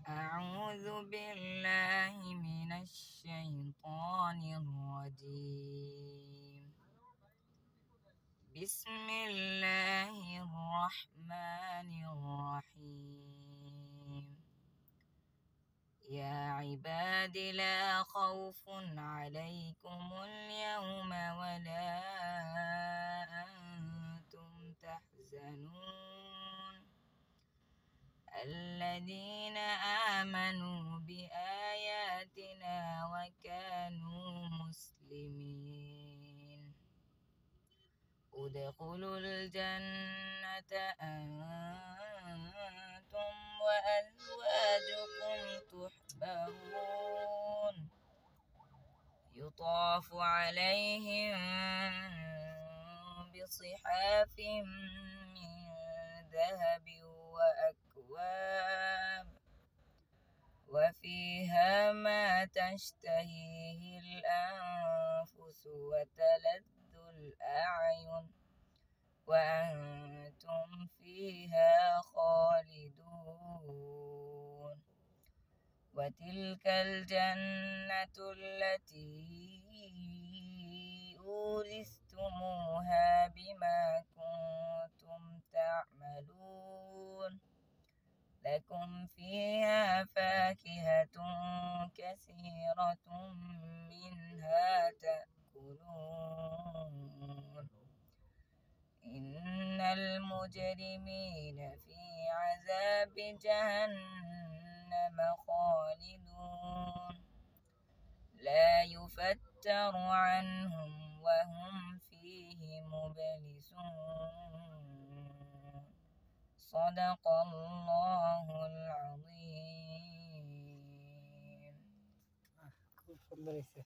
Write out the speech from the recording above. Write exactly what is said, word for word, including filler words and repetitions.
أعوذ بالله من الشيطان الرجيم. بسم الله الرحمن الرحيم. يا عباد لا خوف عليكم اليوم ولا أنتم تحزنون الذين آمنوا بآياتنا وكانوا مسلمين ادخلوا الجنة أنتم وأزواجكم تحبرون يطاف عليهم بصحاف من ذهب وأكواب وفيها ما تشتهيه الأنفس وتلذ الأعين وأنتم فيها خالدون وتلك الجنة التي أورثتموها بما كنتم تعملون لكم فيها فاكهة كثيرة منها تأكلون إن المجرمين في عذاب جهنم خالدون لا يفتر عنهم وهم فيه مبلسون صدق الله العظيم.